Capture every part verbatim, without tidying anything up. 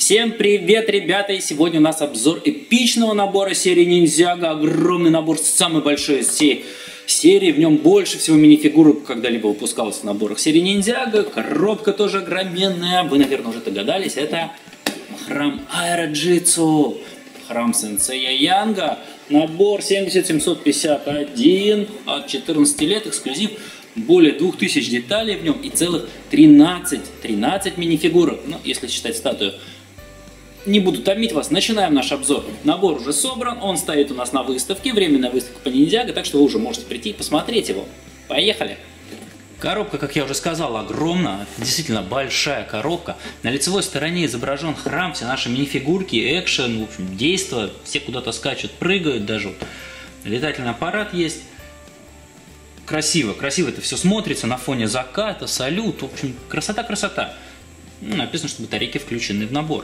Всем привет, ребята! И сегодня у нас обзор эпичного набора серии Ниндзяго. Огромный набор, самый большой из всей серии. В нем больше всего минифигурок когда-либо выпускалось в наборах серии Ниндзяго. Коробка тоже огроменная. Вы, наверное, уже догадались. Это храм Аэроджитсу. Храм Сенсея Янга. Набор семьдесят семьсот пятьдесят один. От четырнадцати лет. Эксклюзив. Более двух тысяч деталей в нем и целых тринадцать, тринадцать минифигурок. Ну, если считать статую. Не буду томить вас, начинаем наш обзор. Набор уже собран, он стоит у нас на выставке, временная выставка по Ниндзяго, так что вы уже можете прийти и посмотреть его. Поехали! Коробка, как я уже сказал, огромная, действительно большая коробка. На лицевой стороне изображен храм, все наши минифигурки, экшен, в общем, действа, все куда-то скачут, прыгают даже. Вот. Летательный аппарат есть. Красиво, красиво это все смотрится на фоне заката, салют, в общем, красота-красота. Ну, написано, что батарейки включены в набор.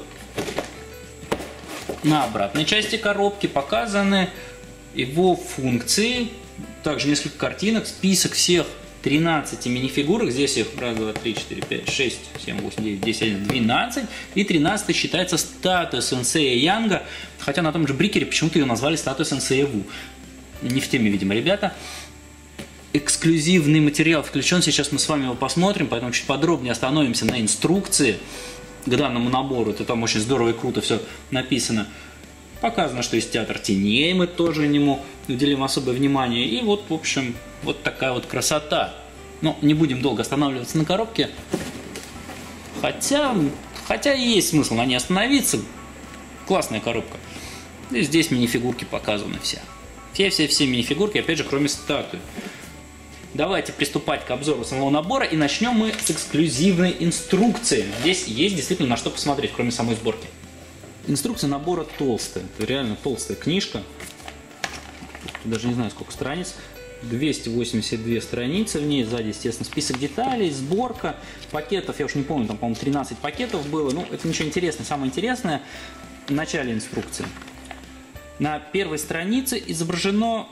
На обратной части коробки показаны его функции, также несколько картинок, список всех тринадцати минифигурок. Здесь их раз, два, три, четыре, пять, шесть, семь, восемь, девять, десять, одиннадцать, двенадцать. И тринадцатой считается статуя Сенсея Янга, хотя на том же брикере почему-то ее назвали статуя Сенсея Ву. Не в теме, видимо, ребята. Эксклюзивный материал включен, сейчас мы с вами его посмотрим, поэтому чуть подробнее остановимся на инструкции к данному набору. Это там очень здорово и круто все написано. Показано, что есть театр теней, мы тоже ему уделим особое внимание. И вот, в общем, вот такая вот красота. Но не будем долго останавливаться на коробке. Хотя, хотя и есть смысл на ней остановиться. Классная коробка. И здесь минифигурки показаны все. Все-все-все минифигурки, опять же, кроме статуи. Давайте приступать к обзору самого набора, и начнем мы с эксклюзивной инструкции. Здесь есть действительно на что посмотреть, кроме самой сборки. Инструкция набора толстая, это реально толстая книжка. Даже не знаю, сколько страниц. двести восемьдесят две страницы в ней, сзади, естественно, список деталей, сборка пакетов, я уж не помню, там, по-моему, тринадцать пакетов было. Ну, это ничего интересного. Самое интересное в начале инструкции. На первой странице изображено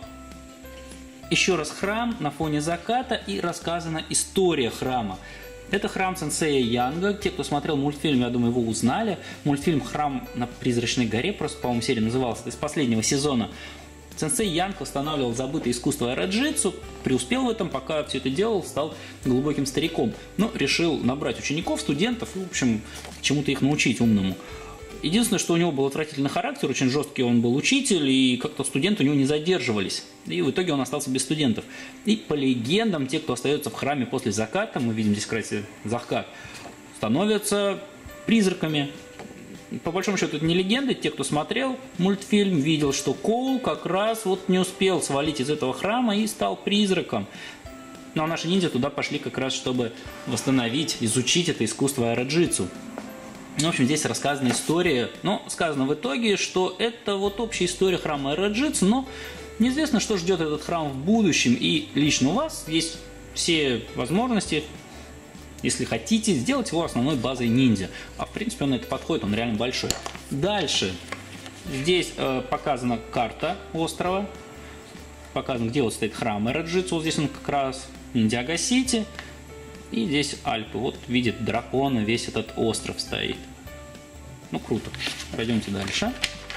еще раз храм на фоне заката и рассказана история храма. Это храм Сенсея Янга. Те, кто смотрел мультфильм, я думаю, его узнали. Мультфильм «Храм на Призрачной горе», просто, по-моему, серия называлась, из последнего сезона. Сенсей Янг восстанавливал забытое искусство аэроджитсу, преуспел в этом, пока все это делал, стал глубоким стариком. Но решил набрать учеников, студентов и, в общем, чему-то их научить умному. Единственное, что у него был отвратительный характер, очень жесткий он был учитель, и как-то студенты у него не задерживались. И в итоге он остался без студентов. И по легендам, те, кто остается в храме после заката, мы видим здесь, кстати, закат, становятся призраками. По большому счету, это не легенды. Те, кто смотрел мультфильм, видел, что Коул как раз вот не успел свалить из этого храма и стал призраком. Ну а наши ниндзя туда пошли как раз, чтобы восстановить, изучить это искусство аэроджитсу. В общем, здесь рассказана история, но сказано в итоге, что это вот общая история храма Аэроджитсу, но неизвестно, что ждет этот храм в будущем, и лично у вас есть все возможности, если хотите, сделать его основной базой ниндзя. А в принципе он на это подходит, он реально большой. Дальше здесь э, показана карта острова, показано, где вот стоит храм Аэроджитсу, вот здесь он как раз Ниндзяго-Сити. И здесь Альпы. Вот видит дракона, весь этот остров стоит. Ну, круто. Пойдемте дальше.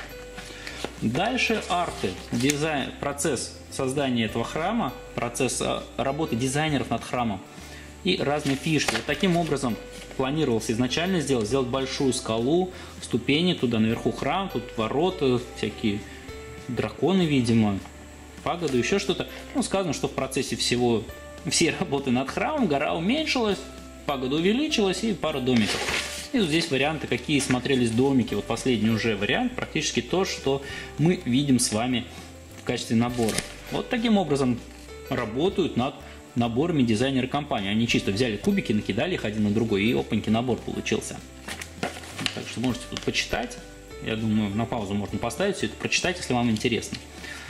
Дальше арты. Дизайн, процесс создания этого храма, процесс работы дизайнеров над храмом и разные фишки. Вот таким образом планировалось изначально сделать, сделать большую скалу, ступени, туда наверху храм, тут ворота, всякие драконы, видимо, пагоды, еще что-то. Ну, сказано, что в процессе всего всей работы над храмом гора уменьшилась, пагода увеличилась и пара домиков. И вот здесь варианты, какие смотрелись домики. Вот последний уже вариант, практически то, что мы видим с вами в качестве набора. Вот таким образом работают над наборами дизайнеры компании. Они чисто взяли кубики, накидали их один на другой, и опаньки, набор получился. Так что можете тут почитать. Я думаю, на паузу можно поставить все это, прочитать, если вам интересно.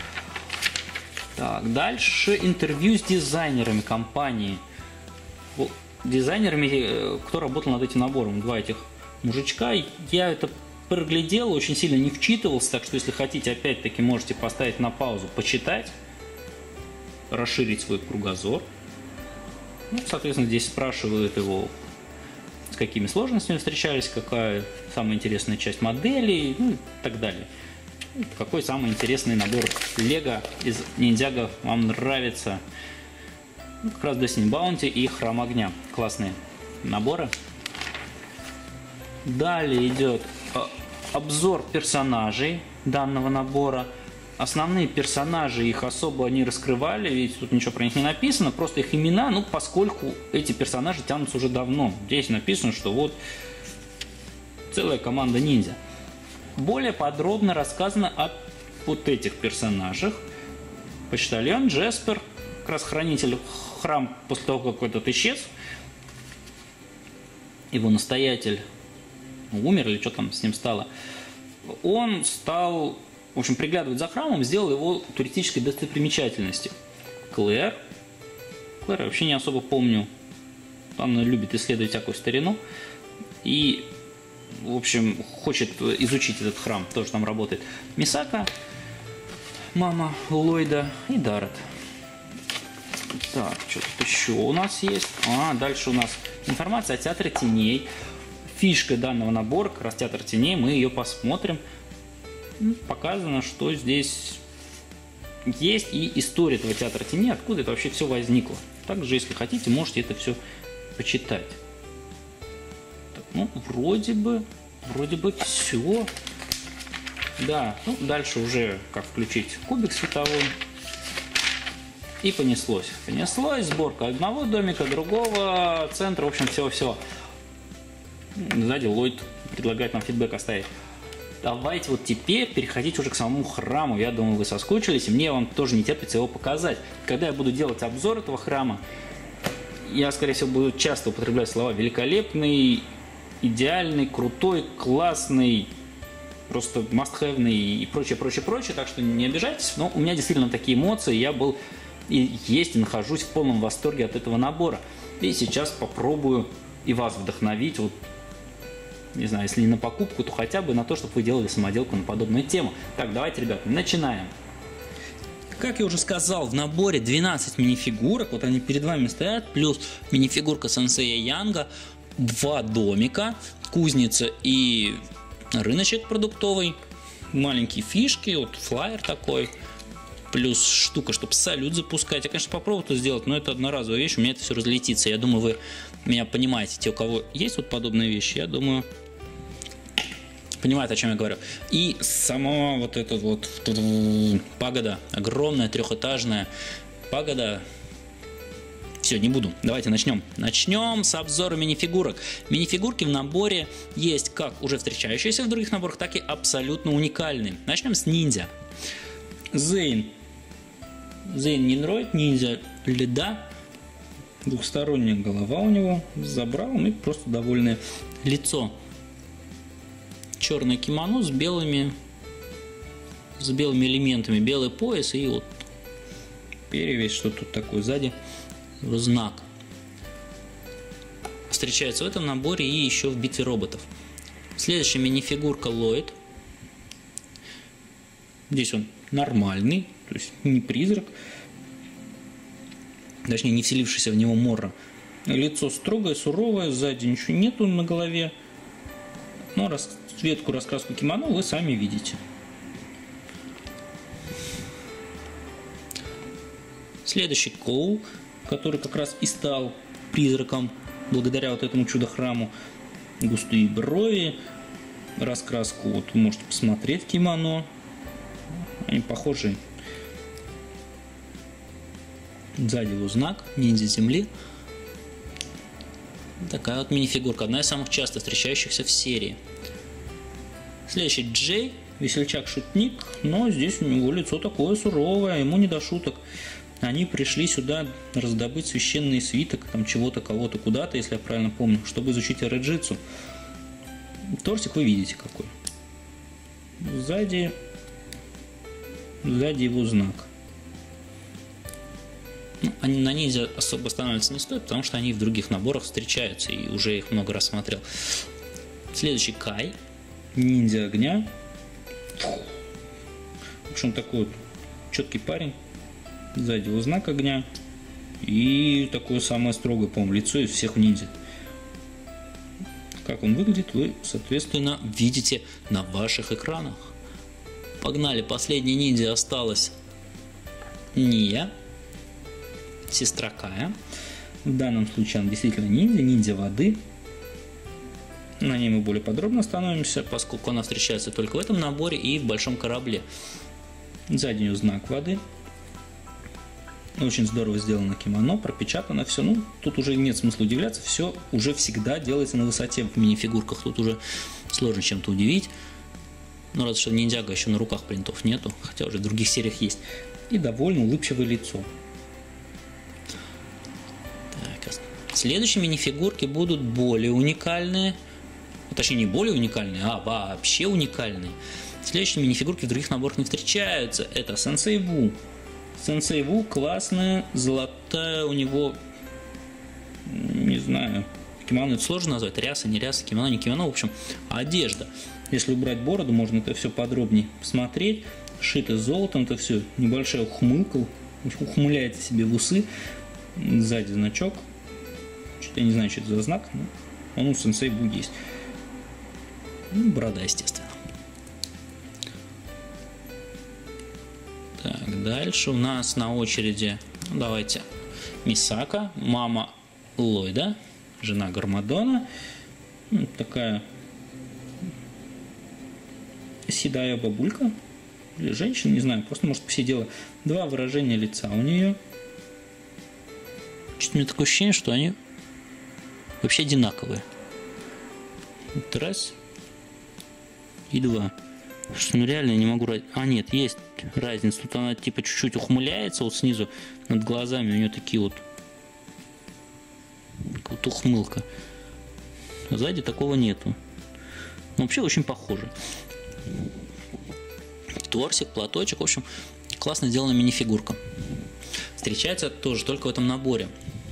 Так, дальше интервью с дизайнерами компании. Дизайнерами, кто работал над этим набором. Два этих мужичка. Я это проглядел, очень сильно не вчитывался, так что если хотите, опять-таки можете поставить на паузу, почитать, расширить свой кругозор. Ну, соответственно, здесь спрашивают его, с какими сложностями встречались, какая самая интересная часть модели, ну и так далее. Какой самый интересный набор Лего из Ниндзяго вам нравится? Ну, как раз Destiny Bounty и Храм Огня. Классные наборы. Далее идет обзор персонажей данного набора. Основные персонажи, их особо не раскрывали, ведь тут ничего про них не написано, просто их имена, ну, поскольку эти персонажи тянутся уже давно. Здесь написано, что вот целая команда ниндзя. Более подробно рассказано о вот этих персонажах. Почтальон, Джеспер, как раз хранитель храм после того, как этот исчез. Его настоятель умер или что там с ним стало. Он стал, в общем, приглядывать за храмом, сделал его туристической достопримечательностью. Клэр. Клэр я вообще не особо помню. Она любит исследовать всякую старину. И, в общем, хочет изучить этот храм. Тоже там работает. Мисака, мама Ллойда и Даррет. Так, что тут еще у нас есть? А, дальше у нас информация о Театре Теней. Фишка данного набора, как раз Театр Теней, мы ее посмотрим. Показано, что здесь есть и история этого Театра Теней, откуда это вообще все возникло. Также, если хотите, можете это все почитать. Так, ну, вроде бы, вроде бы все. Да, ну, дальше уже как включить кубик световой. И понеслось. Понеслось, сборка одного домика, другого, центра, в общем, всего-всего. Сзади Ллойд предлагает нам фидбэк оставить. Давайте вот теперь переходить уже к самому храму. Я думаю, вы соскучились, и мне вам тоже не терпится его показать. Когда я буду делать обзор этого храма, я, скорее всего, буду часто употреблять слова великолепный, идеальный, крутой, классный, просто must-have и прочее, прочее, прочее. Так что не обижайтесь, но у меня действительно такие эмоции. Я был и есть, и нахожусь в полном восторге от этого набора. И сейчас попробую и вас вдохновить, вот, не знаю, если не на покупку, то хотя бы на то, чтобы вы делали самоделку на подобную тему. Так, давайте, ребят, начинаем. Как я уже сказал, в наборе двенадцать минифигурок, вот они перед вами стоят, плюс минифигурка сенсея Янга, два домика, кузница и рыночек продуктовый, маленькие фишки, вот флаер такой, плюс штука, чтобы салют запускать. Я, конечно, попробую это сделать, но это одноразовая вещь, у меня это все разлетится. Я думаю, вы меня понимаете, те, у кого есть вот подобные вещи, я думаю, понимают, о чем я говорю. И сама вот эта вот пагода, огромная трехэтажная пагода. Все, не буду. Давайте начнем. Начнем с обзора минифигурок. Минифигурки в наборе есть как уже встречающиеся в других наборах, так и абсолютно уникальные. Начнем с ниндзя. Зейн. Зейн Нинроид, ниндзя льда. Двухсторонняя голова у него с забралом и просто довольное лицо. Черное кимоно с белыми, с белыми элементами. Белый пояс и вот перевесь, что тут такое сзади. Знак. Встречается в этом наборе и еще в битве роботов. Следующая минифигурка Ллойд. Здесь он нормальный, то есть не призрак, точнее не вселившийся в него Морра. Лицо строгое, суровое, сзади ничего нету на голове, но расцветку, раскраску кимоно вы сами видите. Следующий Коул, который как раз и стал призраком благодаря вот этому чудо-храму. Густые брови, раскраску, вот вы можете посмотреть кимоно. Они похожи. Сзади его знак, ниндзя земли. Такая вот минифигурка, одна из самых часто встречающихся в серии. Следующий Джей, весельчак-шутник, но здесь у него лицо такое суровое, ему не до шуток. Они пришли сюда раздобыть священный свиток, там чего-то, кого-то, куда-то, если я правильно помню, чтобы изучить эрэджитсу. Тортик вы видите какой. Сзади, сзади его знак. Ну, они на ниндзя особо останавливаться не стоит, потому что они в других наборах встречаются, и уже их много раз смотрел. Следующий Кай, ниндзя огня. В общем, такой вот четкий парень. Сзади его знак огня. И такое самое строгое, по-моему, лицо из всех ниндзя. Как он выглядит, вы, соответственно, видите на ваших экранах. Погнали, последний ниндзя осталась Ния, сестра Кая. В данном случае она действительно ниндзя, ниндзя воды. На ней мы более подробно остановимся, поскольку она встречается только в этом наборе и в большом корабле. Сзади нее знак воды. Очень здорово сделано кимоно, пропечатано все. Ну, тут уже нет смысла удивляться, все уже всегда делается на высоте в мини-фигурках. Тут уже сложно чем-то удивить. Ну, разве что ниндзяго еще на руках принтов нету, хотя уже в других сериях есть. И довольно улыбчивое лицо. Так, следующие мини-фигурки будут более уникальные. Точнее, не более уникальные, а вообще уникальные. Следующие мини-фигурки в других наборах не встречаются. Это Сенсей Ву. Сенсей Ву классная, золотая у него, не знаю, кимоно это сложно назвать, ряса, не ряса, кимоно, не кимоно, в общем, одежда. Если убрать бороду, можно это все подробнее посмотреть. Шито золотом, это все, небольшая ухмылка, ухмыляется себе в усы. Сзади значок. Что-то я не знаю, что это за знак, но он у Сенсей Ву есть. Ну, борода, естественно. Так, дальше у нас на очереди, ну, давайте, Мисака, мама Ллойда, жена Гармадона. Ну, такая седая бабулька или женщина, не знаю, просто, может, посидела. Два выражения лица у нее. Что-то у меня такое ощущение, что они вообще одинаковые. Вот раз и два. Что, ну реально я не могу... А, нет, есть разница. Тут она типа чуть-чуть ухмыляется вот снизу над глазами. У нее такие вот... Вот ухмылка. А сзади такого нету. Но вообще очень похоже. Торсик, платочек. В общем, классно сделана мини-фигурка. Встречается тоже только в этом наборе.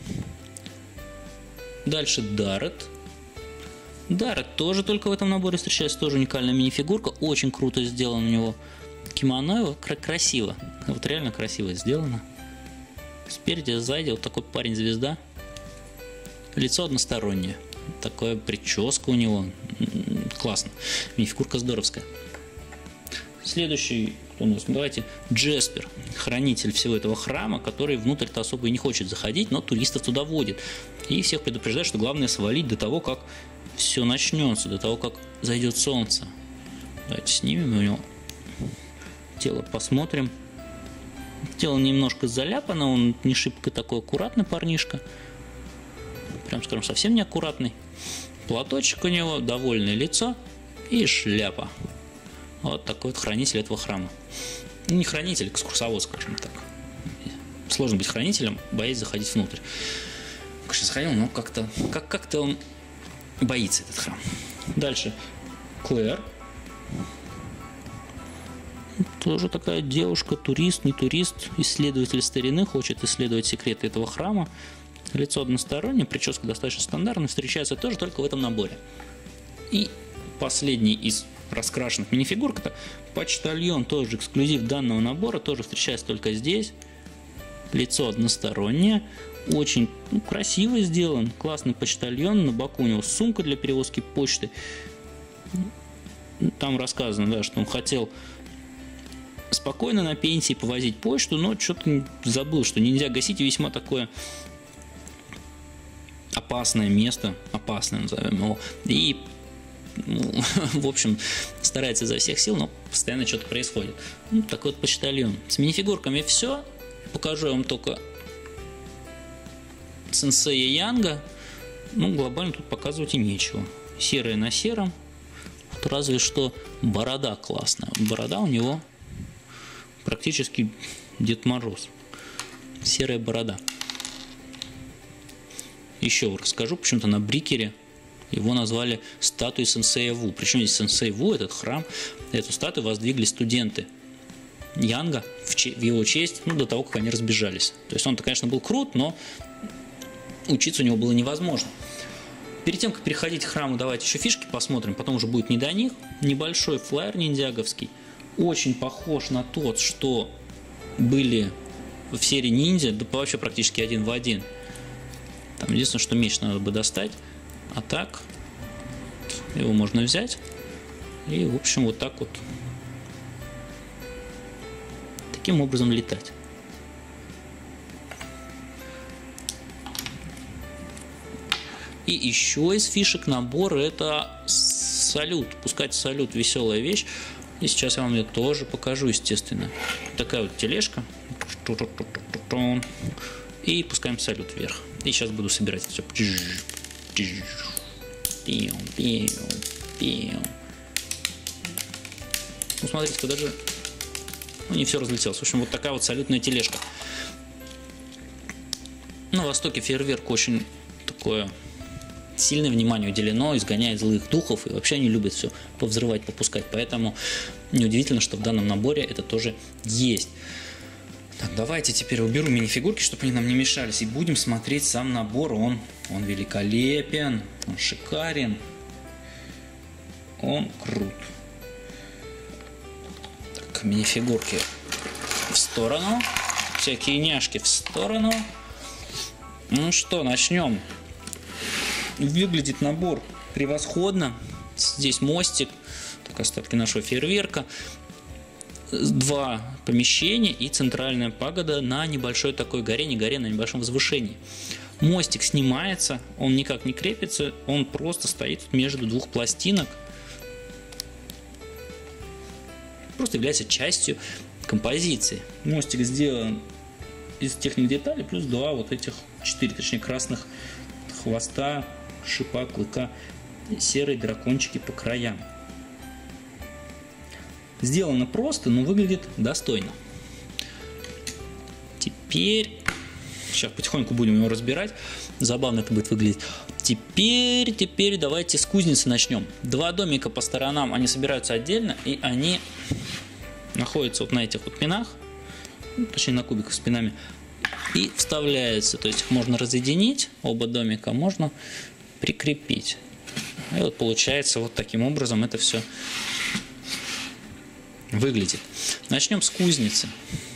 Дальше Дарет. Дарет тоже только в этом наборе встречается, тоже уникальная мини-фигурка, очень круто сделано у него кимоно, красиво, вот реально красиво сделано. Спереди, сзади вот такой парень-звезда, лицо одностороннее, такая прическа у него, классно, мини-фигурка здоровская. Следующий, кто у нас, ну, давайте, Джеспер, хранитель всего этого храма, который внутрь-то особо и не хочет заходить, но туристов туда водит. И всех предупреждает, что главное свалить до того, как все начнется, до того, как зайдет солнце. Давайте снимем у него тело, посмотрим. Тело немножко заляпано, он не шибко такой аккуратный парнишка. Прям, скажем, совсем не аккуратный. Платочек у него, довольное лицо и шляпа. Вот такой вот хранитель этого храма. Не хранитель, экскурсовод, скажем так. Сложно быть хранителем, боясь заходить внутрь. Конечно, заходил, но как-то как- как-то он боится, этот храм. Дальше Клэр. Тоже такая девушка, турист, не турист, исследователь старины, хочет исследовать секреты этого храма. Лицо одностороннее, прическа достаточно стандартная, встречается тоже только в этом наборе. И последний из раскрашенных минифигурок — это почтальон, тоже эксклюзив данного набора, тоже встречается только здесь. Лицо одностороннее, очень, ну, красиво сделан, классный почтальон, на боку у него сумка для перевозки почты. Там рассказано, да, что он хотел спокойно на пенсии повозить почту, но что-то забыл, что Ниндзяго-Сити весьма такое опасное место, опасное назовем его, и, ну, в общем, старается изо всех сил, но постоянно что-то происходит. Ну, такой вот почтальон. С минифигурками все. Покажу вам только Сенсея Янга. Ну, глобально тут показывать и нечего. Серое на сером. Вот разве что борода классная. Борода у него практически Дед Мороз. Серая борода. Еще расскажу, почему-то на Брикере его назвали статуей Сенсея Ву. Причем здесь Сенсей Ву, этот храм, эту статую воздвигли студенты Янга в, в его честь, ну, до того, как они разбежались. То есть он-то, конечно, был крут, но учиться у него было невозможно. Перед тем, как переходить к храму, давайте еще фишки посмотрим, потом уже будет не до них. Небольшой флаер ниндзяговский, очень похож на тот, что были в серии Ниндзя, да вообще практически один в один. Там единственное, что меч надо бы достать, а так Его можно взять и, в общем, вот так вот таким образом летать. И еще из фишек набора это салют. Пускать салют — веселая вещь. И сейчас я вам ее тоже покажу, естественно. Такая вот тележка. И пускаем салют вверх. И сейчас буду собирать все. Ну, смотрите, даже ну, не все разлетелось. В общем, вот такая вот салютная тележка. На Востоке фейерверк очень такое сильное внимание уделено, изгоняет злых духов, и вообще они любят все повзрывать, попускать. Поэтому неудивительно, что в данном наборе это тоже есть. Так, давайте теперь уберу мини-фигурки, чтобы они нам не мешались, и будем смотреть сам набор. Он, он великолепен, он шикарен, он крут. Так, мини-фигурки в сторону, всякие няшки в сторону. Ну что, начнем. Выглядит набор превосходно. Здесь мостик, так, остатки нашего фейерверка, два помещения и центральная пагода на небольшой такой горе, не горе, на небольшом возвышении. Мостик снимается, он никак не крепится, он просто стоит между двух пластинок. Просто является частью композиции. Мостик сделан из техник деталей, плюс два вот этих, четыре, точнее, красных хвоста, шипа, клыка, серые дракончики по краям. Сделано просто, но выглядит достойно. Теперь, сейчас потихоньку будем его разбирать, забавно это будет выглядеть. Теперь, теперь давайте с кузницы начнем. Два домика по сторонам, они собираются отдельно, и они находятся вот на этих вот пинах, ну, точнее на кубиках с пинами, и вставляются, то есть их можно разъединить, оба домика можно прикрепить. И вот получается вот таким образом это все выглядит. Начнем с кузницы.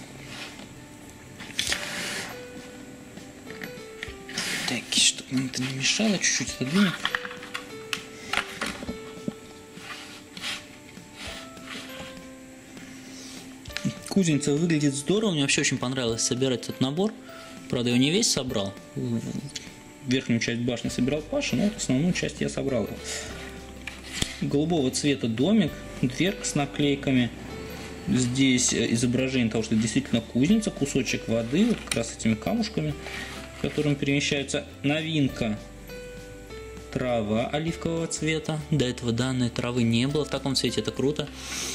Так, чтобы нам это не мешало, чуть-чуть отодвинем. Кузница выглядит здорово, мне вообще очень понравилось собирать этот набор. Правда, я его не весь собрал. Верхнюю часть башни собирал Паша, но вот основную часть я собрал. Голубого цвета домик, дверка с наклейками. Здесь изображение того, что это действительно кузница, кусочек воды, вот как раз этими камушками, в котором перемещается. Новинка — трава оливкового цвета. До этого данной травы не было в таком цвете, это круто.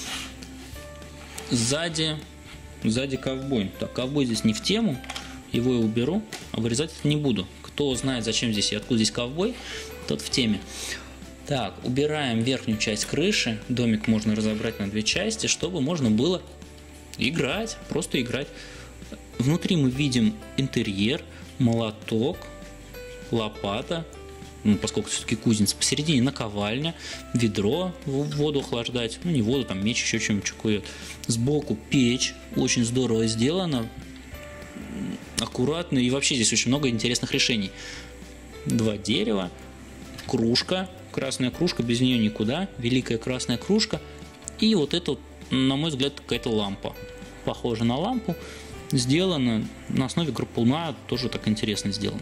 Сзади, сзади ковбой. Так, ковбой здесь не в тему, его я уберу, а вырезать это не буду. Кто знает, зачем здесь и откуда здесь ковбой, тот в теме. Так, убираем верхнюю часть крыши. Домик можно разобрать на две части, чтобы можно было играть, просто играть. Внутри мы видим интерьер, молоток, лопата, ну, поскольку все-таки кузница, посередине наковальня, ведро в воду охлаждать, ну не воду, там меч, еще чем-нибудь кует. Сбоку печь, очень здорово сделано, аккуратно, и вообще здесь очень много интересных решений. Два дерева, кружка, красная кружка, без нее никуда, великая красная кружка, и вот это, на мой взгляд, какая-то лампа, похожа на лампу, сделана на основе грапплна, тоже так интересно сделано.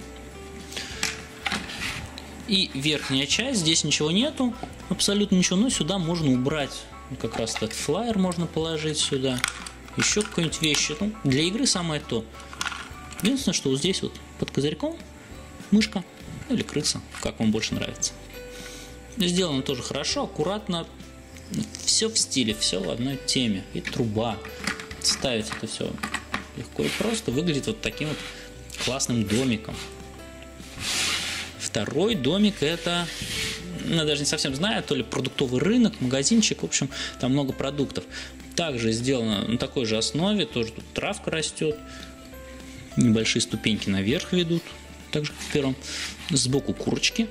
И верхняя часть, здесь ничего нету, абсолютно ничего, но сюда можно убрать, как раз этот флаер можно положить сюда, еще какие-нибудь вещи, ну, для игры самое то. Единственное, что вот здесь вот под козырьком мышка или крыса, как вам больше нравится. Сделано тоже хорошо, аккуратно, все в стиле, все в одной теме. И труба, ставить это все легко и просто, выглядит вот таким вот классным домиком. Второй домик — это, я даже не совсем знаю, то ли продуктовый рынок, магазинчик, в общем, там много продуктов. Также сделано на такой же основе, тоже тут травка растет, небольшие ступеньки наверх ведут, так же как в первом. Сбоку курочки.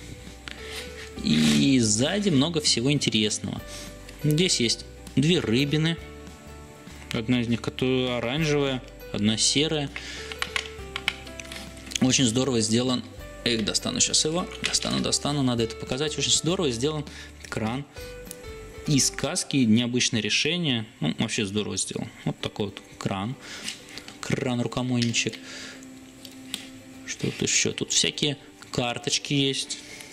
И сзади много всего интересного. Здесь есть две рыбины. Одна из них, которая оранжевая, одна серая. Очень здорово сделан Эх, достану сейчас его. Достану, достану. Надо это показать. Очень здорово сделан кран. Из каски необычное решение. Ну, вообще здорово сделан. Вот такой вот кран. Кран-рукомойничек. Что тут еще? Тут всякие карточки есть.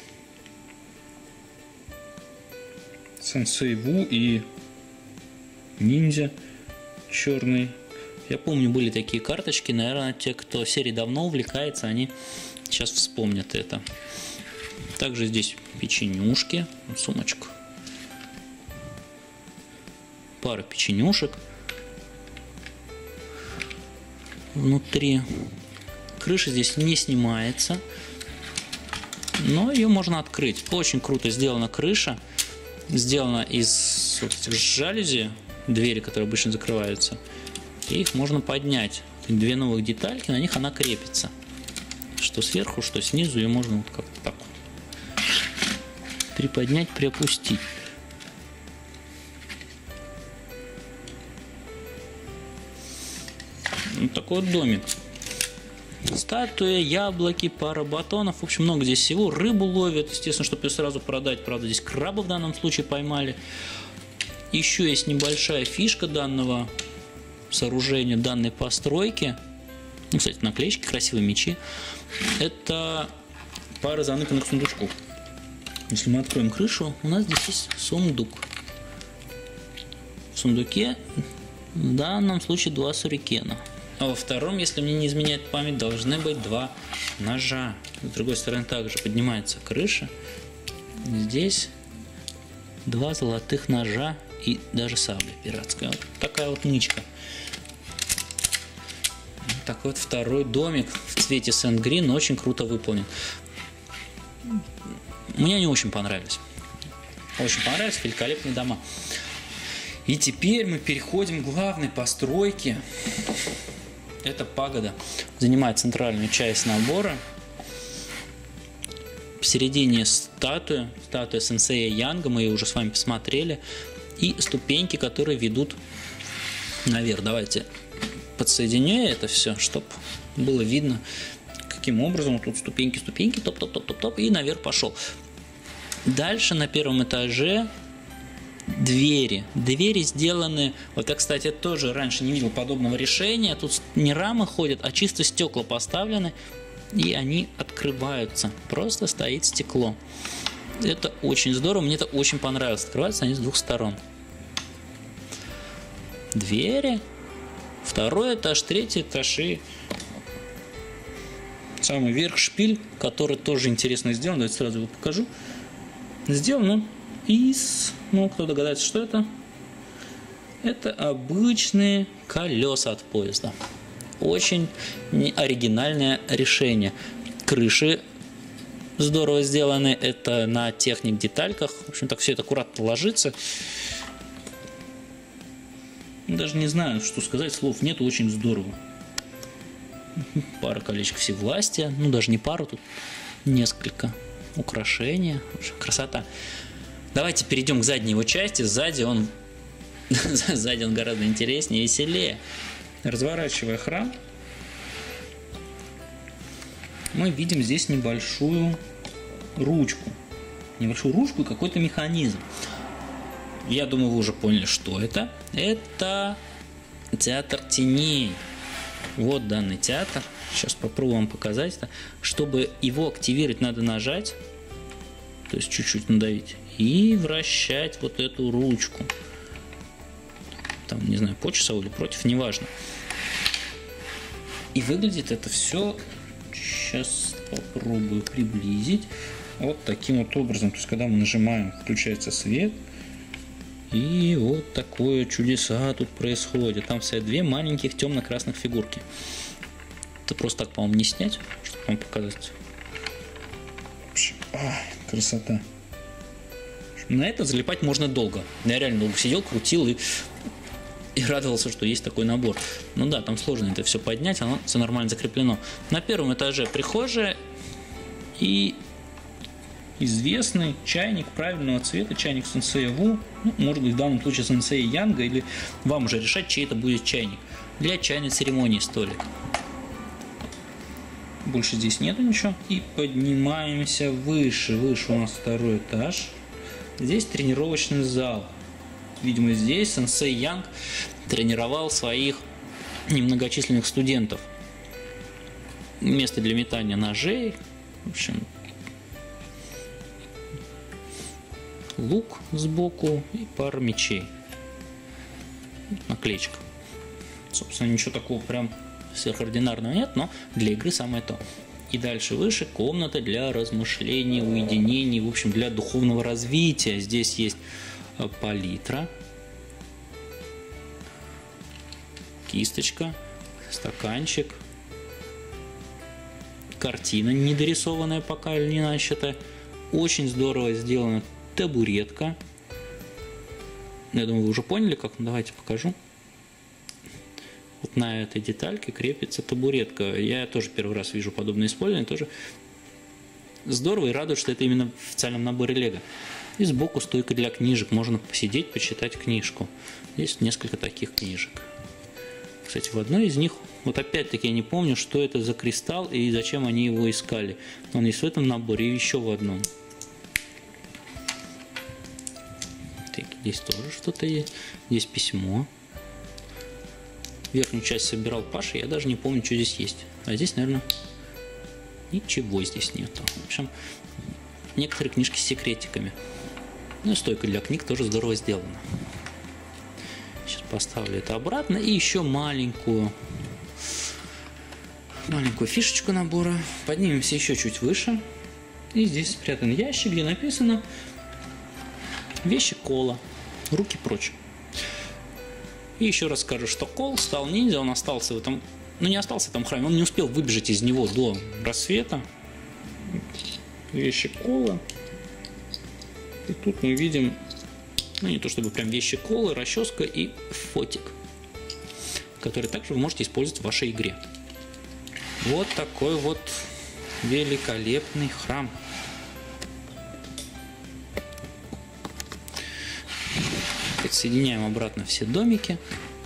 Сенсей Ву и ниндзя черный. Я помню, были такие карточки. Наверное, те, кто в серии давно увлекается, они сейчас вспомнят это. Также здесь печенюшки. Сумочка. Пара печенюшек. Внутри. Крыша здесь не снимается. Но ее можно открыть. Очень круто сделана крыша. Сделана из вот этих жалюзи. Двери, которые обычно закрываются. И их можно поднять. Две новых детальки, на них она крепится. Что сверху, что снизу, ее можно вот как-то так вот приподнять, приопустить. Вот такой вот домик. Статуя, яблоки, пара батонов. В общем, много здесь всего. Рыбу ловят, естественно, чтобы ее сразу продать. Правда, здесь краба в данном случае поймали. Еще есть небольшая фишка данного сооружения, данной постройки. Ну, кстати, наклеечки, красивые мечи. Это пара заныканных сундучков. Если мы откроем крышу, у нас здесь есть сундук. В сундуке в данном случае два сюрикена. А во втором, если мне не изменяет память, должны быть два ножа. С другой стороны также поднимается крыша. Здесь два золотых ножа и даже сабля пиратская. Вот такая вот нычка. Такой вот второй домик в цвете Сент-Грин, очень круто выполнен. Мне они очень понравились. Очень понравились, великолепные дома. И теперь мы переходим к главной постройке. Это пагода. Занимает центральную часть набора. В середине статуя. Статуя сенсея Янга. Мы ее уже с вами посмотрели. И ступеньки, которые ведут наверх. Давайте подсоединю это все, чтобы было видно, каким образом. Тут ступеньки, ступеньки, топ-топ-топ-топ-топ. И наверх пошел. Дальше на первом этаже двери. Двери сделаны... Вот я, кстати, тоже раньше не видел подобного решения. Тут не рамы ходят, а чисто стекла поставлены. И они открываются. Просто стоит стекло. Это очень здорово. Мне это очень понравилось. Открываются они с двух сторон. Двери. Второй этаж, третий этаж и самый верх шпиль, который тоже интересно сделан. Давайте сразу его покажу. Сделано из... Ну, кто догадается, что это? Это обычные колеса от поезда. Очень оригинальное решение. Крыши здорово сделаны. Это на техник детальках. В общем, так все это аккуратно ложится. Даже не знаю, что сказать. Слов нет, очень здорово. Пара колечек всевластия. Ну, даже не пару, тут несколько. Украшения. Красота. Давайте перейдем к задней его части. Сзади он, сзади он гораздо интереснее и веселее. Разворачивая храм, мы видим здесь небольшую ручку. Небольшую ручку и какой-то механизм. Я думаю, вы уже поняли, что это. Это театр теней. Вот данный театр. Сейчас попробую вам показать это. Чтобы его активировать, надо нажать. То есть чуть-чуть надавить. И вращать вот эту ручку. Там, не знаю, по часовой или против, неважно. И выглядит это все... Сейчас попробую приблизить. Вот таким вот образом. То есть, когда мы нажимаем, включается свет. И вот такое чудеса тут происходит. Там стоят две маленьких темно-красных фигурки. Это просто так, по-моему, не снять, чтобы вам показать. Ай, красота. На это залипать можно долго. Я реально долго сидел, крутил и, и радовался, что есть такой набор. Ну да, там сложно это все поднять, оно все нормально закреплено. На первом этаже прихожая и известный чайник правильного цвета, чайник сенсея Ву, ну, может быть в данном случае сенсея Янга, или вам уже решать, чей это будет чайник. Для чайной церемонии столик. больше здесь нету ничего. И поднимаемся выше. Выше у нас второй этаж. Здесь тренировочный зал. Видимо, здесь сенсей Янг тренировал своих немногочисленных студентов. Место для метания ножей. В общем, лук сбоку и пара мечей. Наклеечка. Собственно, ничего такого прям сверхординарного нет, но для игры самое то. И дальше выше комната для размышлений, уединений, в общем, для духовного развития. Здесь есть палитра, кисточка, стаканчик, картина недорисованная пока или не начатая. Очень здорово сделана табуретка. Я думаю, вы уже поняли, как. Давайте покажу. Вот на этой детальке крепится табуретка. Я тоже первый раз вижу подобное использование. Тоже здорово и радует, что это именно в специальном наборе Лего. И сбоку стойка для книжек. Можно посидеть, почитать книжку. Есть несколько таких книжек. Кстати, в одной из них, вот опять-таки я не помню, что это за кристалл и зачем они его искали. Он есть в этом наборе и еще в одном. Так, здесь тоже что-то есть. Здесь письмо. Верхнюю часть собирал Паша, я даже не помню, что здесь есть. А здесь, наверное, ничего здесь нету. В общем, некоторые книжки с секретиками. Ну и стойка для книг тоже здорово сделана. Сейчас поставлю это обратно. И еще маленькую, маленькую фишечку набора. Поднимемся еще чуть выше. И здесь спрятан ящик, где написано «Вещи Кола. Руки прочь». И еще раз скажу, что Кол стал ниндзя, он остался в этом, ну не остался в этом храме, он не успел выбежать из него до рассвета. Вещи Кола. И тут мы видим, ну не то чтобы прям вещи Колы, расческа и фотик, который также вы можете использовать в вашей игре. Вот такой вот великолепный храм. Соединяем обратно все домики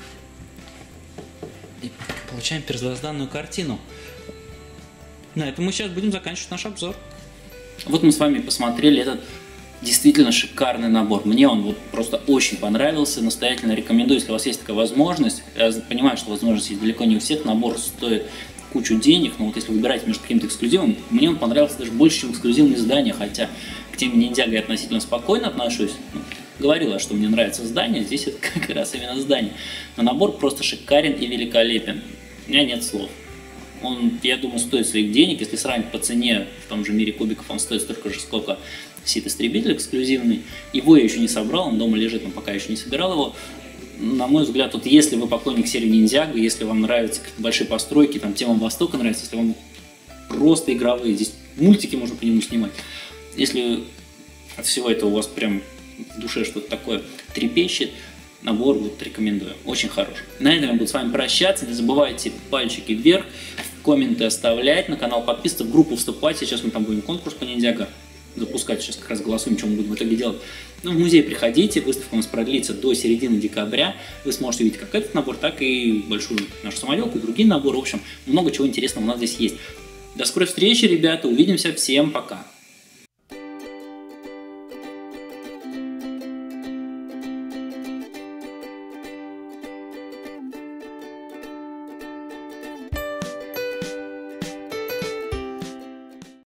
и получаем первозданную картину. На этом мы сейчас будем заканчивать наш обзор. Вот мы с вами посмотрели этот действительно шикарный набор. Мне он вот просто очень понравился. Настоятельно рекомендую, если у вас есть такая возможность. Я понимаю, что возможность есть далеко не у всех. Набор стоит кучу денег, но вот если выбирать между каким-то эксклюзивом, мне он понравился даже больше, чем эксклюзивные издания, хотя к теме ниндзяго я относительно спокойно отношусь. Говорила, что мне нравится здание, здесь это как раз именно здание. Но набор просто шикарен и великолепен. У меня нет слов. Он, я думаю, стоит своих денег. Если сравнить по цене, в том же мире кубиков он стоит столько же, сколько Сит-истребитель эксклюзивный. Его я еще не собрал, он дома лежит, но пока еще не собирал его. На мой взгляд, вот если вы поклонник серии Ниндзяго, если вам нравятся большие постройки, там тема Востока нравится, если вам просто игровые, здесь мультики можно по нему снимать. Если от всего этого у вас прям в душе что-то такое трепещет, набор вот рекомендую, очень хороший. На этом я буду с вами прощаться, не забывайте пальчики вверх, комменты оставлять, на канал подписываться, в группу вступать, сейчас мы там будем конкурс по ниндзяго запускать, сейчас как раз голосуем, что мы будем в итоге делать. Ну, в музей приходите, выставка у нас продлится до середины декабря, вы сможете видеть как этот набор, так и большую нашу самоделку и другие наборы, в общем, много чего интересного у нас здесь есть. До скорой встречи, ребята, увидимся, всем пока!